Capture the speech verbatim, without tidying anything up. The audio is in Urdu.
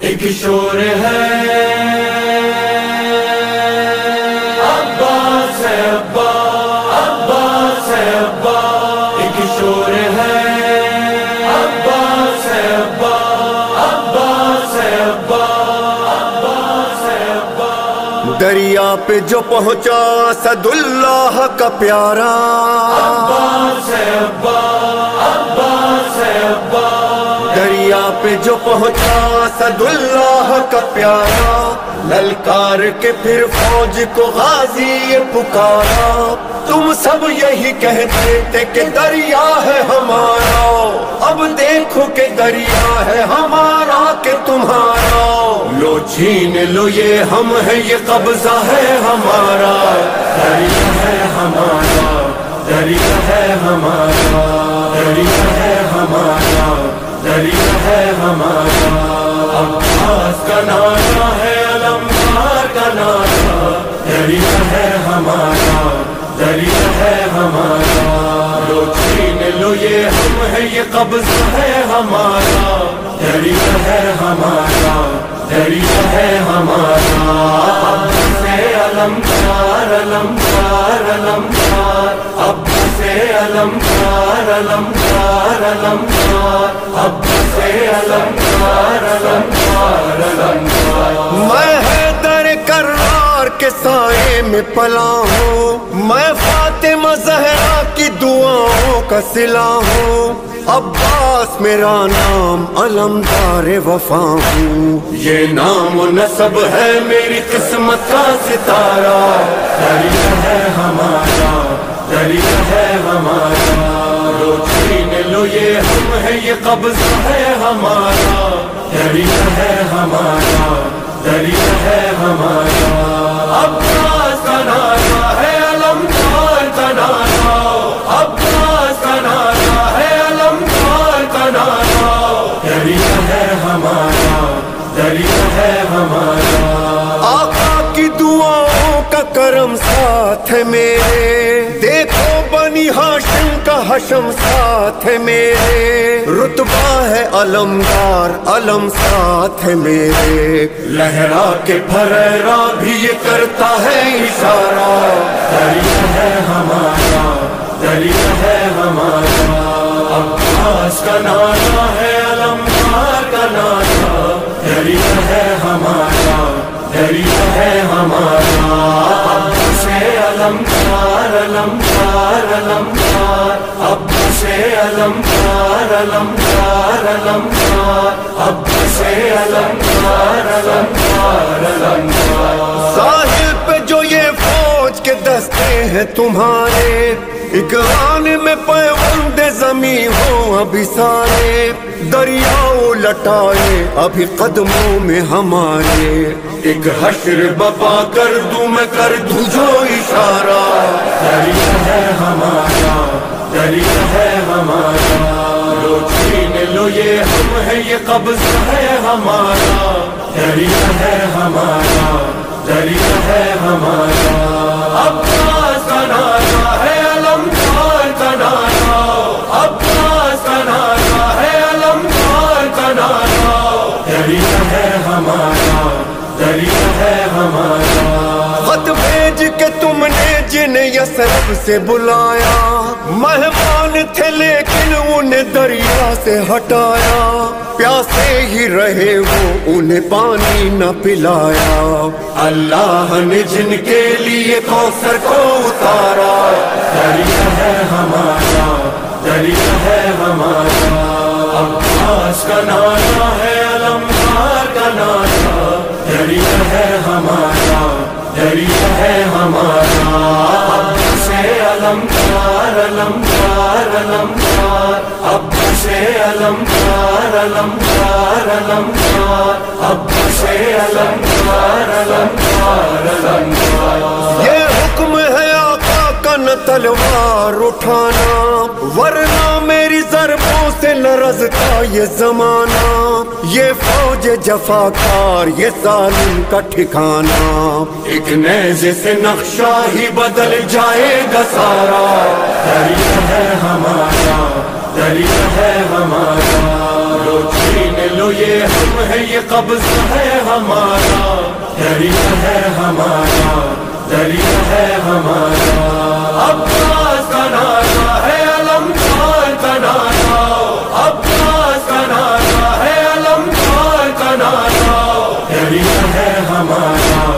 ایک شور ہے عباس ہے ابا، عباس ہے ابا، ایک شور ہے عباس ہے ابا، عباس ہے ابا، عباس ہے ابا۔ دریا پہ جو پہنچا اسد اللہ کا پیارا، عباس ہے ابا، عباس ہے ابا، دریا پہ جو پہنچا اسد اللہ کا پیارا، للکار کے پھر فوج کو غازی یہ پکارا۔ تم سب یہی کہتے تھے کہ دریا ہے ہمارا، اب دیکھو کہ دریا ہے ہمارا کہ تمہارا۔ لو چھین لو یہ ہم ہے، یہ قبضہ ہے ہمارا، دریا ہے ہمارا، دریا ہے ہمارا، دریا ہے ہمارا، دریا ہے ہمارا۔ عباس کا نعرہ ہے، علمدار کا نعرہ، دریا ہے ہمارا، دریا ہے ہمارا۔ لو چھین لو یہ ہم ہے، یہ قبضہ ہے ہمارا، دریا ہے ہمارا، دریا ہے ہمارا۔ عباس سے علمدار، علمدار، علمدار، عباس سے علمدار، علمدار، علمدار، عباس سے علمدار، علمدار، علمدار۔ میں حیدر کرار کے سائے میں پلا ہوں، میں فاطمہ زہرا کی دعاؤں کا صلہ ہوں، عباس میرا نام، علمدار وفا ہوں، یہ نام و نسب ہے میری قسمت کا ستارہ۔ دریا ہے ہمارا، دریا ہے ہمارا، لو چھین لو یہ ہم ہے، یہ قبضہ ہے ہمارا، دریا ہے ہمارا، دریا ہے ہمارا۔ عباس کا نعرہ ہے، علمدار کا نعرہ، عباس کا نعرہ ہے، علمدار کا نعرہ، دریا ہے ہمارا، دریا ہے ہمارا۔ آقا کی دعاؤں کا کرم ساتھ ہے میرے، دیکھو بنی ہاشم کا حشم ساتھ ہے میرے، رتبہ ہے علمدار، علم ساتھ ہے میرے، لہرا کے پھریرا بھی یہ کرتا ہے اشارہ۔ دریا ہے ہمارا، دریا ہے ہمارا۔ عباس کا نعرہ ہے، علمدار کا نعرہ، دریا ہے ہمارا، دریا ہے ہمارا۔ عباس سے علمدار، علمدار، علمدار، عباس سے علمدار، علمدار، علمدار، عباس سے علمدار، علمدار، علمدار۔ ساحل پہ جو یہ فوج کے دستے ہیں تمہارے، اقران میں پیوند زمیں ہو ابھی سارے، دریاؤ لٹائے ابھی قدموں میں ہمارے، ایک حشر بپا کر دوں میں کر دوں جو اشارہ۔ دریا ہے ہمارا، دریا ہے ہمارا، لو چھین لو یہ ہم ہے، یہ قبضہ ہے ہمارا، دریا ہے ہمارا، دریا ہے ہمارا۔ عباس کا نعرہ ہے، علمدار کا نعرہ، عباس کا نعرہ ہے، علمدار کا نعرہ، دریا ہے ہمارا، دریا ہے ہمارا۔ خط بھیج کے تم نے جنہیں یثرب سے بلایا، مہمان تھے لیکن انہیں دریا سے ہٹایا، پیاسے ہی رہے وہ انہیں پانی نہ پلایا، اللہ نے جن کے لیے کوثر کو اتارا۔ دریا ہے ہمارا، دریا ہے ہمارا۔ عباس کا نعرہ ہے، علمدار کا نعرہ، دریا ہے ہمارا، دریا ہے ہمارا۔ عباس سے علمدار، علمدار، علمدار، عباس سے علمدار، علمدار، علمدار، عباس سے علمدار، علمدار، علمدار۔ یہ حکم ہے آقا کا نہ تلوار اٹھانا، ورنہ میری ضربوں سے لرزتا یہ زمانہ، یہ فوج جفاکار یہ ظالم کا ٹھکانہ، ایک نیزے سے نقشہ ہی بدل جائے گا سارا۔ دریا ہے ہمارا، دریا ہے ہمارا، लो छीन लो ये हम है, ये कब्ज है हमारा, दरिया है हमारा, दरिया है हमारा। अब्बास का नारा है, अलमदार का नारा, अब्बास का नारा है, अलमदार का नारा, दरिया है हमारा,